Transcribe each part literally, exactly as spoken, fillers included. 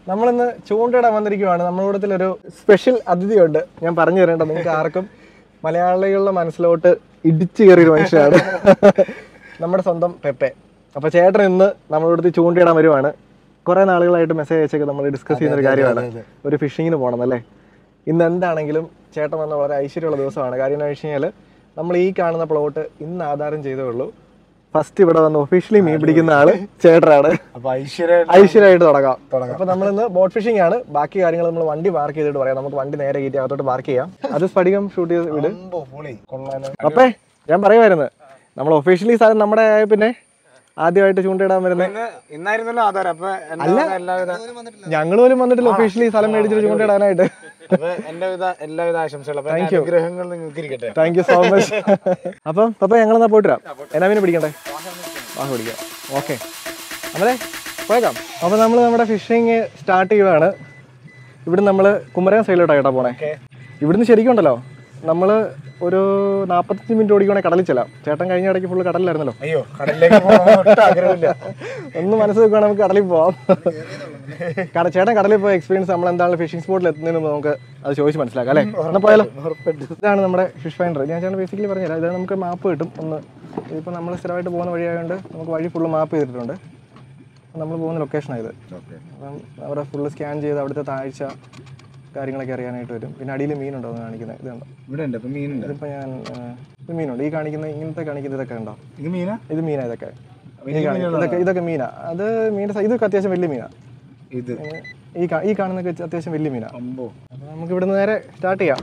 നമ്മളിന്ന് ചൂണ്ടയിടാൻ വന്നിരിക്കുവാണ്. നമ്മുടെ കൂട്ടത്തിലൊരു സ്പെഷ്യൽ അതിഥിയുണ്ട്. ഞാൻ പറഞ്ഞു തരേണ്ട, നിങ്ങൾക്ക് ആർക്കും മലയാളികളുടെ മനസ്സിലോട്ട് ഇടിച്ചു കയറിയൊരു മനുഷ്യനാണ് നമ്മുടെ സ്വന്തം പെപ്പെ. അപ്പോൾ ചേട്ടൻ ഇന്ന് നമ്മുടെ കൂട്ടത്തിൽ ചൂണ്ടയിടാൻ വരുവാണ്. കുറേ നാളുകളായിട്ട് മെസ്സേജ് അയച്ചൊക്കെ നമ്മൾ ഡിസ്കസ് ചെയ്യുന്ന ഒരു കാര്യമാണ്, ഒരു ഫിഷിങ്ങിന് പോകണമെന്നല്ലേ. ഇന്ന് എന്താണെങ്കിലും ചേട്ടൻ വന്ന വളരെ ഐശ്വര്യമുള്ള ദിവസമാണ്. കാര്യം എന്ന് വെച്ച് കഴിഞ്ഞാൽ നമ്മൾ ഈ കാണുന്ന പ്ലോട്ട് ഇന്ന് ആധാരം ചെയ്തേ ഉള്ളൂ. ഫസ്റ്റ് ഇവിടെ വന്ന് ഒഫീഷ്യലി മീൻ പിടിക്കുന്ന ആള് ചേട്ടനാണ്. ഐശ്വര്യമായിട്ട് തുടങ്ങാം. അപ്പൊ നമ്മളിന്ന് ബോട്ട് ഫിഷിംഗ് ആണ്. ബാക്കി കാര്യങ്ങൾ നമ്മൾ വണ്ടി പാർക്ക് ചെയ്തിട്ട് പറയാം. നമുക്ക് വണ്ടി നേരെ കയറ്റി അകത്തോട്ട് പാർക്ക് ചെയ്യാം. അത് സ്പടികം ഷൂട്ട് ചെയ്ത് വിട്. അപ്പേ ഞാൻ പറയുമായിരുന്നു, നമ്മൾ ഒഫീഷ്യലി സ്ഥലം നമ്മുടെ ആയ പിന്നെ ആദ്യമായിട്ട് ചൂണ്ടയിടാൻ വരുന്നത് ഇന്നായിരുന്നല്ലോ ആധാരം. അപ്പൊ ഞങ്ങൾ പോലും വന്നിട്ടില്ല ഒഫീഷ്യലി സ്ഥലം മേടിച്ചിട്ട് ചൂണ്ടയിടാനായിട്ട്. എല്ലാവിധ ആശംസകളും. Thank you so much. അപ്പം അപ്പൊ ഞങ്ങൾ എന്നാ പോയിട്ട് വരാം. എന്നാ മീനെ പിടിക്കണ്ടേ? വാഹ പിടിക്കാം. ഓക്കെ, നമ്മളെ പോയേക്കാം. അപ്പൊ നമ്മൾ നമ്മുടെ ഫിഷിങ് സ്റ്റാർട്ട് ചെയ്യുവാണ്. ഇവിടുന്ന് നമ്മള് കുമരകം സൈഡിലോട്ടാണ് കേട്ടോ പോണേ. ഇവിടുന്ന് ശരിക്കും ഉണ്ടല്ലോ നമ്മള് ഒരു നാപ്പത്തഞ്ച് മിനിറ്റ് ഓടിക്കുവാണെങ്കിൽ കടലിൽ ചെല്ലാം. ചേട്ടൻ കഴിഞ്ഞ ഇടയ്ക്ക് ഫുള്ള് കടലിലായിരുന്നല്ലോ. അയ്യോ, കടലിലേക്ക് ആഗ്രഹമില്ല. ഒന്ന് മനസ്സ് വെക്കുവാണെങ്കിൽ നമുക്ക് കടലിൽ പോവാം. ചേട്ടൻ കടലിൽ പോയ എക്സ്പീരിയൻസ് നമ്മൾ എന്താണ് ഫിഷിംഗ് സ്പോട്ടിൽ എത്തുന്നതിന് നമുക്ക് അത് ചോദിച്ച് മനസ്സിലാക്കാം അല്ലേ? എന്നാൽ പോയാലോ. ഇതാണ് നമ്മുടെ ഫിഷ് ഫൈൻഡർ. ഞാൻ ചേട്ടൻ ബേസിക്കലി പറഞ്ഞുതരാം. ഇതാണ് നമുക്ക് മാപ്പ് കിട്ടും. ഒന്ന് ഇപ്പോൾ നമ്മൾ സ്ഥിരമായിട്ട് പോകുന്ന വഴിയായതുകൊണ്ട് നമുക്ക് വഴി ഫുള്ള് മാപ്പ് ചെയ്തിട്ടുണ്ട്. നമ്മൾ പോകുന്ന ലൊക്കേഷനാണ് ഇത്. അപ്പം അവിടെ ഫുള്ള് സ്കാൻ ചെയ്ത് അവിടുത്തെ താഴ്ച കാര്യങ്ങളൊക്കെ അറിയാനായിട്ട് വരും. പിന്നെ അടിയിൽ മീനുണ്ടോ എന്ന് കാണിക്കുന്നത് ഇതുണ്ടോ? ഇവിടെ ഉണ്ട്. ഇതിപ്പോൾ ഞാൻ ഇത് മീനുണ്ട്. ഈ കാണിക്കുന്ന ഇങ്ങനത്തെ കാണിക്കുന്നത് ഇതൊക്കെ ഉണ്ടോ? ഇത് മീനാ ഇത് മീനാ ഇതൊക്കെ ഇതൊക്കെ ഇതൊക്കെ മീനാ. അത് മീൻ്റെ ഇതൊക്കെ അത്യാവശ്യം വലിയ മീനാ. ഇത് ഈ ഈ കാണുന്നൊക്കെ അത്യാവശ്യം വലിയ മീനാ. അപ്പോൾ നമുക്ക് ഇവിടുന്ന് നേരെ സ്റ്റാർട്ട് ചെയ്യാം.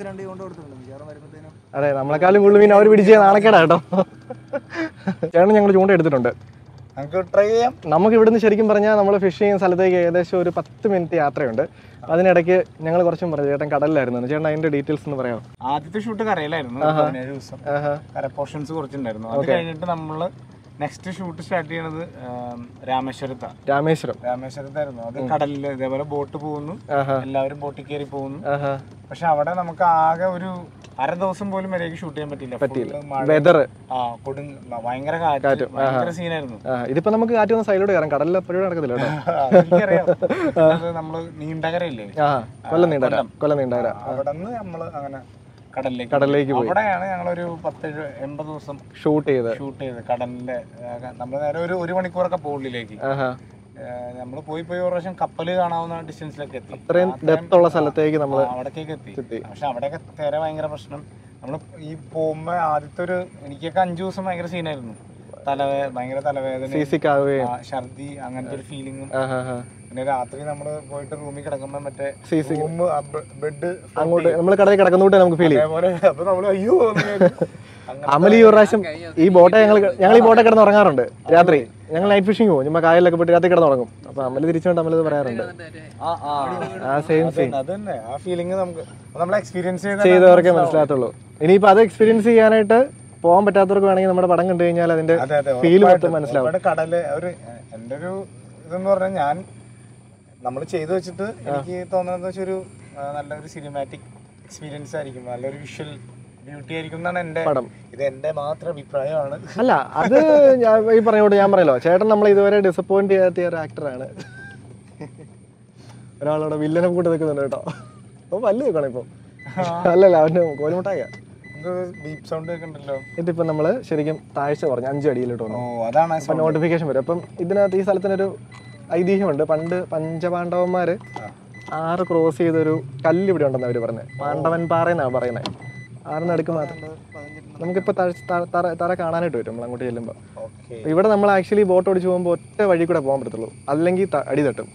അതെ, നമ്മളെക്കാളും കൂടുതൽ മീൻ അവർ പിടിച്ച നാണക്കേടാ കേട്ടോ. ചേട്ടൻ ഞങ്ങൾ ചൂണ്ട എടുത്തിട്ടുണ്ട്. നമുക്ക് ട്രൈ ചെയ്യാം. നമുക്ക് ഇവിടുന്ന് ശരിക്കും പറഞ്ഞാൽ നമ്മൾ ഫിഷ് ചെയ്യുന്ന സ്ഥലത്തേക്ക് ഏകദേശം ഒരു പത്ത് മിനിറ്റ് യാത്രയുണ്ട്. അതിനിടയ്ക്ക് ഞങ്ങൾ കുറച്ചും പറഞ്ഞു ചേട്ടൻ കടലിലായിരുന്നു. ചേട്ടൻ അതിന്റെ ഡീറ്റെയിൽസ് ഒന്ന് പറയാമോ? ആദ്യത്തെ ഷൂട്ട് കരയിലായിരുന്നു. പതിനേഴ് ദിവസം കര പോർഷൻസ് കുറച്ചുണ്ടായിരുന്നു. അത് കഴിഞ്ഞിട്ട് നമ്മള് നെക്സ്റ്റ് ഷൂട്ട് സ്റ്റാർട്ട് ചെയ്യണത് രാമേശ്വരത്താണ്. രാമേശ്വരം രാമേശ്വരത്തായിരുന്നു. അത് കടലില് ഇതേപോലെ ബോട്ട് പോകുന്നു, എല്ലാവരും ബോട്ടിൽ കയറി പോകുന്നു. പക്ഷെ അവിടെ നമുക്ക് ആകെ ഒരു അര ദിവസം പോലും വരെയൊക്കെ ഷൂട്ട് ചെയ്യാൻ പറ്റില്ല. പറ്റില്ല വെതർ ആ കൊടും ഭയങ്കര കാറ്റ്, ഭയങ്കര സീനായിരുന്നു. ഇതിപ്പോ നമുക്ക് കാറ്റ് വന്ന സൈഡിലോട്ട് കയറാം. കടലിൽ എപ്പോഴും നടക്കത്തില്ല കേട്ടോ. എനിക്കറിയാം. നമ്മള് നീണ്ടകരയില്ലേ, കൊല്ലം നീണ്ടകര. കൊല്ലം നീണ്ടകര അവിടെ നിന്ന് നമ്മള് അങ്ങനെ കടലിലേക്ക് കടലിലേക്ക് പോയി. അവിടെയാണ് ഞങ്ങളൊരു പത്ത് എൺപത് ദിവസം ഷൂട്ട് ചെയ്ത് ഷൂട്ട് ചെയ്ത് കടലിന്റെ നമ്മള് നേരെ ഒരു ഒരു മണിക്കൂറൊക്കെ പോകുള്ളിലേക്ക് നമ്മള് പോയി പോയി ഒരു പ്രാവശ്യം കപ്പല് കാണാവുന്ന ഡിസ്റ്റൻസിലൊക്കെ എത്തി. അത്രയും ഡെപ്ത് ഉള്ള സ്ഥലത്തേക്ക് നമ്മൾ അവിടേക്ക് എത്തി. പക്ഷെ അവിടെയൊക്കെ നേരെ ഭയങ്കര പ്രശ്നം. നമ്മള് ഈ പോകുമ്പോ ആദ്യത്തെ ഒരു എനിക്കൊക്കെ അഞ്ചു ദിവസം ഭയങ്കര സീനായിരുന്നു. തലവേ ഭയങ്കര തലവേദന, ഛർദി, അങ്ങനത്തെ ഒരു ഫീലിങ്ങും. പിന്നെ രാത്രി നമ്മള് പോയിട്ട് റൂമിൽ കിടക്കുമ്പോ മറ്റേ ബെഡ് അങ്ങോട്ട് നമ്മൾ കടയിൽ കിടക്കുന്നോട്ട് നമുക്ക് ഫീൽ ചെയ്യും. അപ്പൊ നമ്മള് അയ്യോ അമലി ഒരു പ്രാവശ്യം ഈ ബോട്ടെ ഞങ്ങൾ ഞങ്ങൾ ഈ ബോട്ടെ കിടന്ന് ഉറങ്ങാറുണ്ട്. രാത്രി ഞങ്ങൾ നൈറ്റ് ഫിഷിംഗ് പോകും. ചുമ്മാ കായലിലൊക്കെ പോയിട്ട് രാത്രി കിടന്ന് ഉറങ്ങും. അപ്പൊ അമല് തിരിച്ചുകൊണ്ട് അമലത് പറയാറുണ്ട്. ആ സെയിം സെയിം ആ ഫീലിംഗ് നമുക്ക് നമ്മൾ എക്സ്പീരിയൻസ് ചെയ്തവർക്കേ മനസ്സിലാകത്തുള്ളൂ. ഇനിയിപ്പോ അത് എക്സ്പീരിയൻസ് ചെയ്യാനായിട്ട് പോകാൻ പറ്റാത്തവർക്ക് വേണമെങ്കിൽ നമ്മുടെ പടം കണ്ടു കഴിഞ്ഞാൽ അതിന്റെ ഫീൽ മൊത്തം മനസ്സിലാവും. കടല് ഒരു എന്റെ ഒരു ഇതെന്ന് പറഞ്ഞാൽ ഞാൻ നമ്മൾ ചെയ്തു വെച്ചിട്ട് എനിക്ക് തോന്നുന്നത് വെച്ചാൽ ഒരു നല്ലൊരു സിനിമാറ്റിക് എക്സ്പീരിയൻസ് ആയിരിക്കും, നല്ലൊരു വിഷ്വൽ ബ്യൂട്ടി ആയിരിക്കും എന്നാണ് എന്റെ പടം. ഇത് എന്റെ മാത്രം അഭിപ്രായമാണ്. അല്ല, അത് ഈ പറഞ്ഞോട്ട് ഞാൻ പറയല്ലോ, ചേട്ടൻ നമ്മൾ ഇതുവരെ ഡിസപ്പോയിന്റ് ചെയ്യാത്ത ഒരു ആക്ടറാണ്. ഒരാളോടെ വില്ലനെ കൂട്ട് നിൽക്കുന്നുണ്ട് കേട്ടോ. അപ്പൊ പല്ല് വെക്കണം ഇപ്പൊ. അല്ലല്ല, അവന് കോലുമുട്ടായ സൗണ്ട് കേൾക്കണ്ടല്ലോ. ഇതിപ്പോ നമ്മള് ശരിക്കും താഴ്ച പറഞ്ഞു അഞ്ചു അടിയിലോട്ട് വന്നു. അതാണ് അപ്പൊ നോട്ടിഫിക്കേഷൻ വരും. അപ്പം ഇതിനകത്ത് ഈ സ്ഥലത്തിനൊരു ഐതിഹ്യമുണ്ട്. പണ്ട് പഞ്ചപാണ്ഡവന്മാര് ആറ് ക്രോസ് ചെയ്തൊരു കല്ല് ഇവിടെ ഉണ്ടെന്ന് അവര് പറഞ്ഞത്. പാണ്ഡവൻ പാറ എന്നാണ് പറയുന്നത്. ആറിന് അടുക്ക് മാത്രം നമുക്കിപ്പോൾ തറ കാണാനായിട്ട് വരും നമ്മൾ അങ്ങോട്ട് ചെല്ലുമ്പോൾ. ഇവിടെ നമ്മൾ ആക്ച്വലി ബോട്ട് ഓടിച്ച് പോകുമ്പോൾ ഒറ്റ വഴി കൂടെ പോകാൻ പറ്റത്തുള്ളൂ, അല്ലെങ്കിൽ അടി തട്ടും.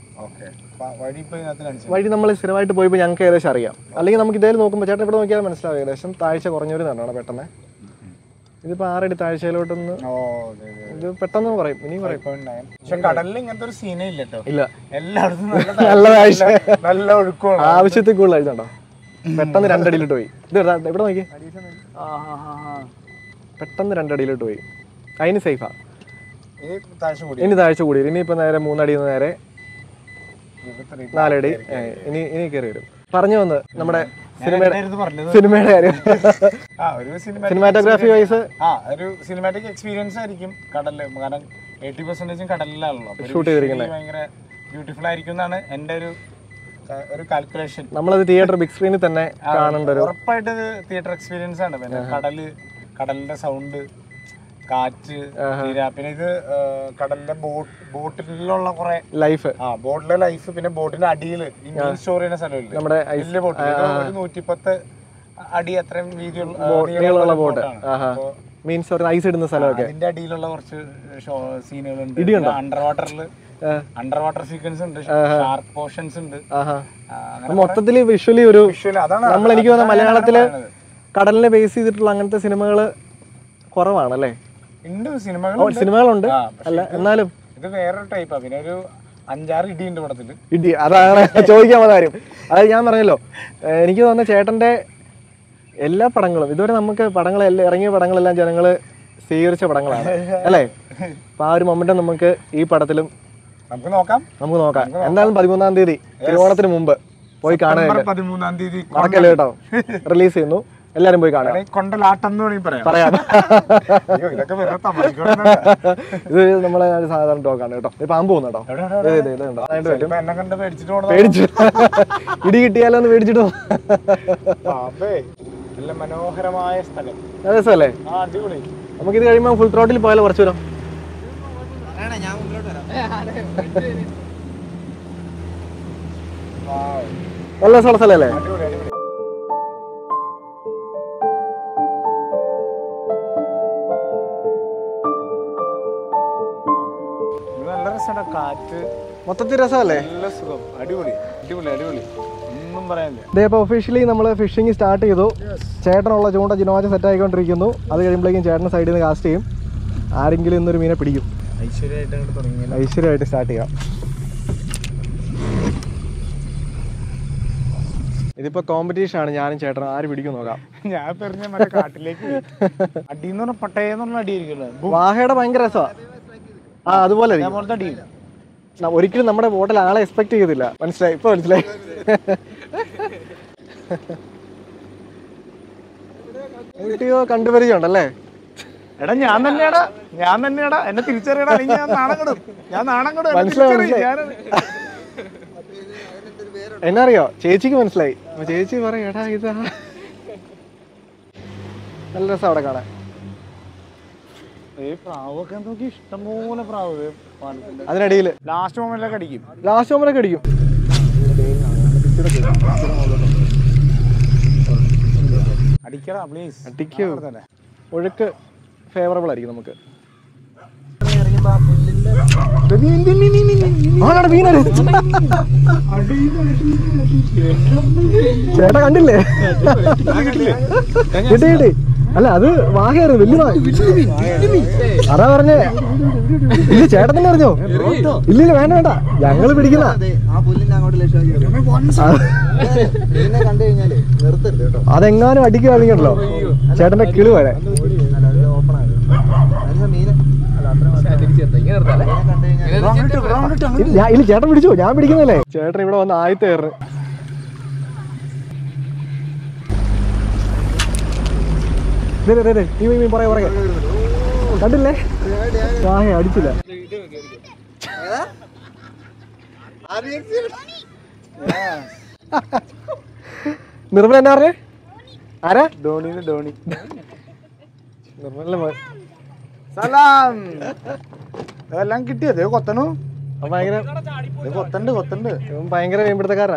വഴി നമ്മൾ സ്ഥിരമായിട്ട് പോയപ്പോൾ ഞങ്ങൾക്ക് ഏകദേശം അറിയാം. അല്ലെങ്കിൽ നമുക്ക് ഇതേ നോക്കുമ്പോൾ ചേട്ടൻ ഇവിടെ നോക്കിയാൽ മനസ്സിലാവും ഏകദേശം താഴ്ച കുറഞ്ഞൊരു നല്ലോണം പെട്ടെന്ന്. ഇതിപ്പോൾ ആറടി താഴ്ചയിലോട്ടൊന്ന് ഇത് പെട്ടെന്ന് പറയും, ഇനിയും പറയും. പക്ഷെ കടലിൽ ഇങ്ങനത്തെ ഒരു സീനേ ഇല്ല കേട്ടോ. ഇല്ല, എല്ലായിടത്തും നല്ല താഴ്ച, നല്ല ഒഴുക്കമാണ്. ആവശ്യത്തിൽ കൂടുതൽ ആയിട്ടുണ്ടോ. പെട്ടെന്ന് രണ്ടടിയിലോട്ട് പോയി. ഇത് ഇവിടെ നോക്കി, പെട്ടെന്ന് രണ്ടടിയിലോട്ട് പോയി. അതിന് സേഫാ. ഇനി താഴ്ച കൂടി. ഇനിയിപ്പോ നേരെ മൂന്നടി നേരെ നാലടി ഇനി ഇനി കയറി വരും. പറഞ്ഞു വന്ന് നമ്മുടെ സിനിമയുടെ സിനിമയുടെ കാര്യം. സിനിമാറ്റോഗ്രാഫി വൈസ് ഒരു സിനിമാറ്റിക് എക്സ്പീരിയൻസ് ആയിരിക്കും കടലില്. കാരണം എയ്റ്റി പെർസെന്റേജും കടലിലാണല്ലോ ഷൂട്ട് ചെയ്തിരിക്കുന്നത്. ഭയങ്കര ബ്യൂട്ടിഫുൾ ആയിരിക്കും എന്നാണ് എൻ്റെ ഒരു ഒരു കാൽക്കുലേഷൻ. നമ്മളത് തിയേറ്റർ ബിഗ് സ്ക്രീനിൽ തന്നെ കാണേണ്ട ഒരു ഉറപ്പായിട്ട് തിയേറ്റർ എക്സ്പീരിയൻസ് ആണ്. പിന്നെ കടല്, കടലിന്റെ സൗണ്ട്, കാറ്റ്, പിന്നെ ഇത് കടലിന്റെ ബോട്ട് ബോട്ടിലുള്ള കുറെ ലൈഫ്, ആ ബോട്ടിലെ ലൈഫ്, പിന്നെ ബോട്ടിന്റെ അടിയിൽ സ്റ്റോർ ചെയ്യുന്ന സ്ഥലമില്ല നമ്മുടെ വലിയ ബോട്ട്, ഒരു നൂറ്റിപ്പത്ത് അടി അത്രയും വീതിയുള്ള ബോട്ടാണ്. മീൻസ് ഒരു ഐസ് ഇടുന്ന സ്ഥലമൊക്കെ അതിന്റെ അടിയിലുള്ള കുറച്ച് സീനുകളുണ്ട്. അണ്ടർ വാട്ടറിൽ അണ്ടർ വാട്ടർ സീക്വൻസ് ഉണ്ട്, ഷാർക്ക് പോർഷൻസ് ഉണ്ട്. മൊത്തത്തില് വിഷ്വലി ഒരു നമ്മൾ എനിക്ക് തോന്നുന്ന മലയാളത്തില് കടലിനെ ബേസ് ചെയ്തിട്ടുള്ള അങ്ങനത്തെ സിനിമകള് കുറവാണല്ലേ? ഉണ്ട്, സിനിമകൾ സിനിമകളുണ്ട്, അല്ല എന്നാലും ഇത് വേറൊരു ടൈപ്പാ. പിന്നെ ഒരു അഞ്ചാറ് ഇടി ഉണ്ട് പടത്തില്. ഇടി, അതാണ് ചോദിക്കാൻ വന്ന കാര്യം. അതായത് ഞാൻ പറഞ്ഞല്ലോ, എനിക്ക് തോന്നുന്ന ചേട്ടന്റെ എല്ലാ പടങ്ങളും ഇതുവരെ നമുക്ക് പടങ്ങളെല്ലാം ഇറങ്ങിയ പടങ്ങളെല്ലാം ജനങ്ങള് സ്വീകരിച്ച പടങ്ങളാണ് അല്ലേ? അപ്പൊ ആ ഒരു മൊമെന്റ് നമുക്ക് ഈ പടത്തിലും നമുക്ക് നോക്കാം നമുക്ക് നോക്കാം എന്തായാലും പതിമൂന്നാം തീയതി തിരുവോണത്തിന് മുമ്പ് പോയി കാണാൻ പതിമൂന്നാം തീയതി മറക്കല്ലേ കേട്ടോ, റിലീസ് ചെയ്യുന്നു. എല്ലാരും പോയി കാണാം. പറയാം, ഇത് നമ്മളെ സാധാരണ ടോക്കാണ് കേട്ടോ. ഇത് പാമ്പ് പോകുന്ന കേട്ടോ, പേടിച്ചു ഇടി കിട്ടിയാലോ എന്ന് പേടിച്ചിട്ടോ. നല്ല മനോഹരമായ സ്ഥലം, രസമല്ലേ? നമുക്കിത് കഴിയുമ്പോ ഫുൾ ത്രോട്ടിൽ പോയാലോ കുറച്ചു വരാം. നല്ല രസമുള്ള സ്ഥലല്ലേ? നല്ല രസമാണ്, കാറ്റ് മൊത്തത്തിൽ രസമല്ലേ? നല്ല സുഖം, അടിപൊളി അടിപൊളി അടിപൊളി, ഒന്നും പറയാനില്ല. ഇതേ ഇപ്പോൾ ഒഫീഷ്യലി നമ്മൾ ഫിഷിംഗ് സ്റ്റാർട്ട് ചെയ്തു. ചേട്ടനുള്ള ചൂണ്ട ജിനോജ സെറ്റ് ആയിക്കൊണ്ടിരിക്കുന്നു. അത് കഴിയുമ്പോഴേക്കും ചേട്ടൻ സൈഡിൽ നിന്ന് കാസ്റ്റ് ചെയ്യും. ആരെങ്കിലും ഇന്നൊരു മീനെ പിടിക്കും. ഐശ്വര്യമായിട്ട് സ്റ്റാർട്ട് ചെയ്യാം. ഇതിപ്പോ കോമ്പറ്റീഷൻ ആണ്, ഞാനും ചേട്ടനും ആര് പിടിക്കും നോക്കാം. ഞാൻ പറഞ്ഞ മറ്റേ കാട്ടിലേക്ക് അടിന്ന് പറഞ്ഞ പട്ടയെന്നുള്ള അടിയായിരിക്കുമല്ലോ. വാഹയുടെ ഭയങ്കര രസമാണ്. ആ അതുപോലെ ഒരിക്കലും നമ്മുടെ ബോട്ടിൽ ആളെ എക്സ്പെക്ട് ചെയ്തില്ല. മനസ്സിലായി, ഇപ്പൊ മനസ്സിലായി. ഊട്ടിയോ കണ്ടുപരിചയം ഉണ്ടല്ലേ? എടാ ഞാൻ തന്നെയാടാ ഞാൻ തന്നെയാടാ എന്നെ തിരിച്ചറിയടാ, ഞാൻ നാണം കെടും ഞാൻ നാണം കെടും. എന്നറിയോ, ചേച്ചിക്ക് മനസ്സിലായി. ചേച്ചി പറയും എടാ ഇതാ. നല്ല രസം അവിടെ കാണാൻ. പ്രാവൊക്കെ നോക്കി ഇഷ്ടംപോലെ പ്രാവ് അതിനിടയിൽ ലാസ്റ്റ് മൊമെന്റിലൊക്കെ അടിക്കും ലാസ്റ്റ് മൊമെന്റിലൊക്കെ അടിക്കും. അടിക്കടാ പ്ലീസ്, അടിക്കൂ. ഒഴുക്ക് ഫേവറബിൾ ആയിരിക്കും നമുക്ക്. ചേട്ടാ കണ്ടില്ലേ? കിട്ടി കിട്ടി. അല്ല അത് വാഹയായിരുന്നു, വലിയ അതാ പറഞ്ഞേ. ഇല്ല ചേട്ടൻ തന്നെ അറിഞ്ഞോ? ഇല്ലില്ല വേണ്ട വേണ്ട, ഞങ്ങള് പിടിക്കുന്ന അതെങ്ങാനും അടിക്കുകയാണെങ്കിലോ ചേട്ടന്റെ കിളി വരെ. ഇല്ല ചേട്ടൻ പിടിച്ചോ, ഞാൻ പിടിക്കുന്നല്ലേ. ചേട്ടൻ ഇവിടെ വന്ന് ആദ്യത്തെ കയറ്. പറയാ പറയാ കണ്ടില്ലേ? വാഹ അടിച്ചില്ല. നിർമ്മല എന്നാ പറഞ്ഞേ? ആരാ? ധോണി ധോണി നിർമ്മല സലാം. അതെല്ലാം കിട്ടിയത് കൊത്തണു. ഭയങ്കര കൊത്തണ്ട് കൊത്തണ്ട് ഭയങ്കര മീൻപിടുത്തക്കാരനാ.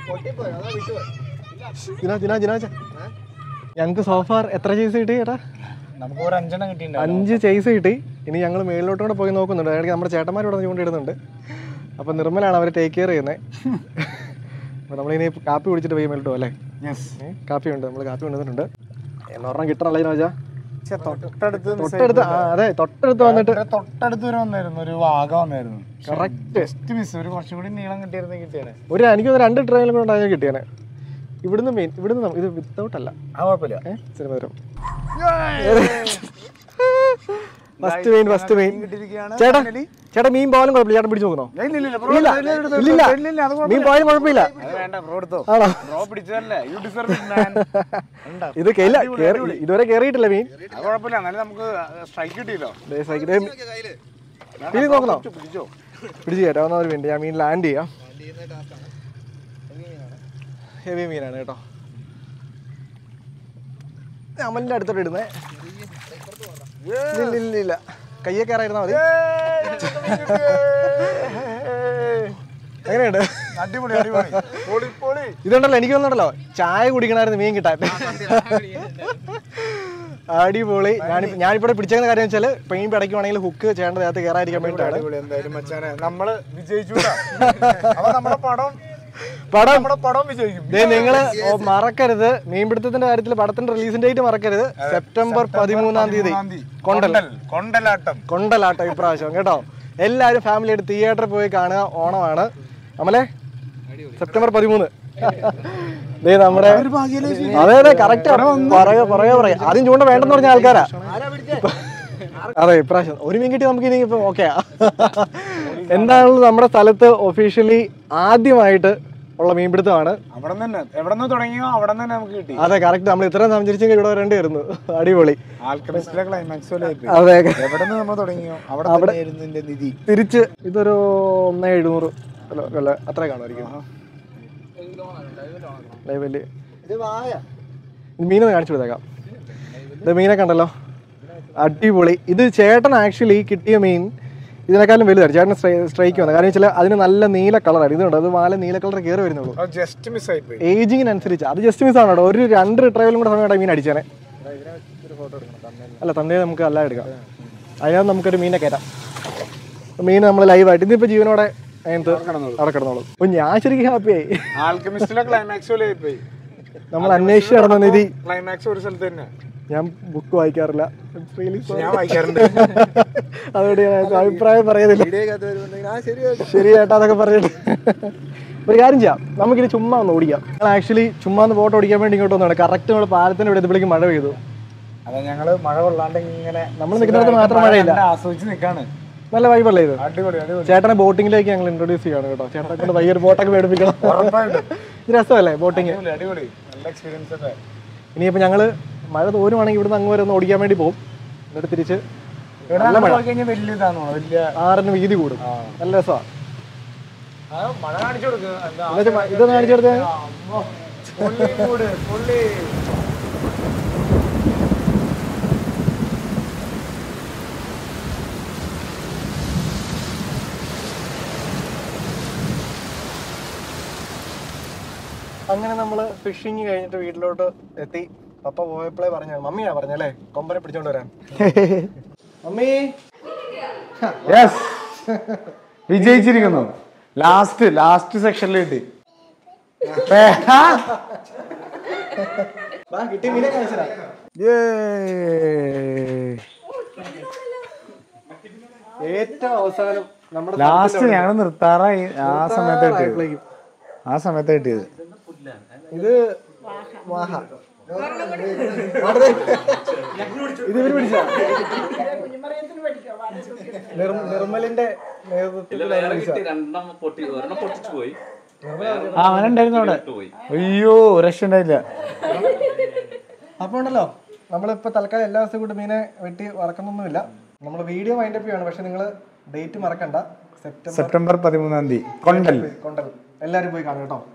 ഞങ്ങക്ക് സോഫാർ എത്ര ചേസ് കിട്ടി ചേട്ടാ? നമുക്ക് ഒരു അഞ്ചെണ്ണം കിട്ടിയിട്ടുണ്ട്. അഞ്ച് ചേസ് കിട്ടി. ഇനി ഞങ്ങൾ മേളിലോട്ടുകൂടെ പോയി നോക്കുന്നുണ്ട്. അതായത് നമ്മുടെ ചേട്ടന്മാർ ഇവിടെ ചൂണ്ടിടുന്നുണ്ട്. അപ്പൊ നിർമ്മലാണ് അവരെ ടേക്ക് കെയർ ചെയ്യുന്നത്. അപ്പൊ നമ്മളിനി കാപ്പി കുടിച്ചിട്ട് പോയി മേളിട്ടോ അല്ലേ? കാപ്പി ഉണ്ട്, നമ്മൾ കാപ്പി കൊണ്ടുവന്നിട്ടുണ്ട്. എന്നൊരെണ്ണം കിട്ടണല്ലോ വെച്ചാ തൊട്ടടുത്ത് തൊട്ടടുത്ത് അതെ തൊട്ടടുത്ത് വന്നിട്ട് തൊട്ടടുത്ത് വരെ വന്നായിരുന്നു ഒരു വാഗ വന്നായിരുന്നു. Correct miss. ഒരു കുറച്ചും കൂടി നീളം കിട്ടിയായിരുന്നു കിട്ടിയാണ്. ഒരു എനിക്ക് രണ്ട് ട്രെയിനിലും കൂടെ ഉണ്ടായാൽ കിട്ടിയാണ്. ഇവിടുന്ന് മെയിൻ ഇവിടുന്ന് ഇത് വിത്തൗട്ട് അല്ല. ആ കുഴപ്പമില്ല. സിനിമ വരും. First main first main. ചേട്ടാ ചേട്ടാ മീൻ പോയാലും കുഴപ്പമില്ല. ചേട്ടൻ പിടിച്ചു നോക്കണോ? മീൻ പോയാലും കുഴപ്പമില്ല. ഇത് ഇതുവരെ കേറിയിട്ടില്ല മീൻ. കുഴപ്പമില്ല, നമുക്ക് സ്ട്രൈക്ക് കിട്ടിയല്ലോ. നോക്കണോ? പിടിച്ച് കയറ്റാവുന്ന ഒരു മിനിറ്റ്, ഞാൻ മീൻ ലാൻഡ് ചെയ്യാം. ഹെവി മീനാണ് കേട്ടോ. അമലിൻ്റെ അടുത്തോട്ട് ഇടുന്നേ. ഇല്ല ഇല്ല ഇല്ല, കയ്യെ കയറായിരുന്നാ മതി. എങ്ങനെയുണ്ട്? അടിപൊളി അടിപൊളി. ഇതുണ്ടല്ലോ, എനിക്ക് തോന്നുന്നുണ്ടല്ലോ ചായ കുടിക്കണമായിരുന്നു മീൻ കിട്ടാൻ. അടിപൊളി. ഞാൻ ഞാനിപ്പോൾ പിടിച്ചേക്കുന്ന കാര്യം വെച്ചാൽ പെയിൻ പിടയ്ക്കുവാണെങ്കിൽ ഹുക്ക് ചെയ്യേണ്ട ദേഹത്ത് കയറാതിരിക്കാൻ വേണ്ടിയിട്ടാണ്. എന്തായാലും മച്ചാനെ നമ്മള് വിജയിച്ചു. നമ്മുടെ പടം പടം പടം വിജയിക്കും. നിങ്ങള് മറക്കരുത്, മീൻപിടുത്തത്തിന്റെ കാര്യത്തിൽ പടത്തിന്റെ റിലീസിന്റെ ഡേറ്റ് മറക്കരുത്. സെപ്റ്റംബർ പതിമൂന്നാം തീയതി കൊണ്ടൽ കൊണ്ടലാട്ടം കൊണ്ടലാട്ടം ഇപ്രാവശ്യം കേട്ടോ. എല്ലാവരും ഫാമിലി ആയിട്ട് തിയേറ്ററിൽ പോയി കാണുക. ഓണമാണ് അമലെ, സെപ്റ്റംബർ പതിമൂന്ന്. നമ്മുടെ അതെ അതെ കറക്റ്റ് പറയാ പറയാ പറയാ ആദ്യം ചൂണ്ട വേണ്ടെന്ന് പറഞ്ഞ ആൾക്കാരാ. അതെ, ഇപ്രാവശ്യം ഒരു മീൻ കിട്ടി നമുക്ക് ഇനി ഇപ്പൊ ഓക്കെയാ. എന്തായാലും നമ്മുടെ സ്ഥലത്ത് ഒഫീഷ്യലി ആദ്യമായിട്ട് ഉള്ള മീൻപിടുത്തമാണ്. അതെ കറക്റ്റ്, നമ്മൾ ഇത്രയും സഞ്ചരിച്ചെങ്കിൽ ഇവിടെ വരേണ്ടി വരുന്നു. അടിപൊളി. അതെ, തിരിച്ച് ഇതൊരു ഒന്നേ എഴുന്നൂറ് അല്ല അത്ര കാണുമായിരിക്കും. മീനൊന്ന് കാണിച്ചു കൊടുത്തേക്കാം. ഇത് മീനെ കണ്ടല്ലോ, അടിപൊളി. ഇത് ചേട്ടൻ ആക്ച്വലി കിട്ടിയ മീൻ ഇതിനേക്കാളും വലുതാണ്. ചേട്ടൻ സ്ട്രൈക്ക് വന്നത് കാരണം വെച്ചാൽ അതിന് നല്ല നീല കളറാണ്. ഇതുണ്ട്, അത് മാല നീല കളർ കയറി വരുന്നുള്ളൂ ഏജിങ്ങിനനുസരിച്ച്. അത് ജസ്റ്റ് മിസ് ആണ്. ഒരു രണ്ട് റിട്രൈവലും കൂടെ സമയത്ത് മീൻ അടിച്ചേനെ. അല്ല തന്നെ നമുക്ക് അല്ല എടുക്കാം. അതിനകത്ത് നമുക്കൊരു മീനെ കയറ്റാം. മീൻ നമ്മൾ ലൈവായിട്ട് ഇതിപ്പോ ജീവനോടെ അവിടെ കിടന്നോളൂ. അപ്പൊ ഞാൻ ശരിക്കും ഹാപ്പിയായി. നമ്മൾ അന്വേഷിച്ച് നടന്ന നിധി. ഞാൻ ബുക്ക് വായിക്കാറില്ല, അതുകൊണ്ട് ഞാൻ അഭിപ്രായം പറയുന്നില്ല. ശരി ചേട്ടാ എന്നൊക്കെ പറഞ്ഞിട്ട് ഒരു കാര്യം ചെയ്യാം, നമുക്കിനി ചുമ്മാ ഒന്ന് ഓടിക്കാം. ഞങ്ങൾ ആക്ച്വലി ചുമ്മാ ഒന്ന് ബോട്ട് ഓടിക്കാൻ വേണ്ടി ഇങ്ങോട്ട് വന്നതാണ്. കറക്റ്റ് നമ്മൾ പാലത്തിന് ഇവിടെ എത്തുമ്പോഴേക്കും മഴ പെയ്തു. അതെ, ഞങ്ങള് മഴ കൊള്ളാണ്ട് ഇങ്ങനെ നമ്മൾ നിൽക്കുന്നിടത്ത് മാത്രം മഴയില്ല, ആസ്വദിച്ച് നിൽക്കാണ്. നല്ല വൈബല്ലേ ഇത്? ചേട്ടനെ ബോട്ടിങ്ങിലേക്ക് ഞങ്ങൾ ഇൻട്രൊഡ്യൂസ് ചെയ്യാണ് കേട്ടോ. ചേട്ടനെ കൊണ്ട് വൈകിയൊരു ബോട്ടൊക്കെ മേടിപ്പിക്കണം. ഇത് രസമല്ലേ ബോട്ടിങ്? ഇനിയിപ്പോൾ ഞങ്ങള് മഴ തോരുവാണെങ്കിൽ ഇവിടുന്ന് അങ്ങ് വരെ ഒന്ന് ഓടിക്കാൻ വേണ്ടി പോകും. എന്നിട്ട് തിരിച്ച് ആറിന് വീതി കൂടും. നല്ല രസമാണ്. ഇതൊന്ന് കാണിച്ചു കൊടുത്തേ. അങ്ങനെ നമ്മള് ഫിഷിങ് കഴിഞ്ഞിട്ട് വീട്ടിലോട്ട് എത്തി. പപ്പ പോയപ്പോഴേ പറഞ്ഞു, മമ്മിയാ പറഞ്ഞല്ലേ കൊമ്പനെ പിടിച്ചോണ്ട് വരാൻ. മമ്മി വിജയിച്ചിരിക്കുന്നു. ലാസ്റ്റ് ലാസ്റ്റ് സെക്ഷനിൽ കിട്ടി. കിട്ടി മീനെ കാണിച്ചതാ. ഏറ്റവും അവസാനം നമ്മുടെ ലാസ്റ്റ് ഞങ്ങൾ നിർത്താറായി. ആ സമയത്ത് കിട്ടിയത് ആ സമയത്ത് കിട്ടിയത് ഇത് വാഹ. ഇത് ഇവര് പിടിച്ച നിർമ്മലിന്റെ അവനുണ്ടായിരുന്നു അവിടെ. അയ്യോ രക്ഷ ഉണ്ടായില്ല. അപ്പൊ ഉണ്ടല്ലോ നമ്മളിപ്പോ തൽക്കാലം എല്ലാ ദിവസവും കൂടി മീനെ വെട്ടി വറക്കുന്നൊന്നുമില്ല. നമ്മൾ വീഡിയോ വൈൻഡപ്പ് ചെയ്യാണ്. പക്ഷെ നിങ്ങള് ഡേറ്റ് മറക്കണ്ട, സെപ്റ്റംബർ സെപ്റ്റംബർ പതിമൂന്നാം തീയതി കൊണ്ടൽ കൊണ്ടൽ എല്ലാരും പോയി കാണും കേട്ടോ.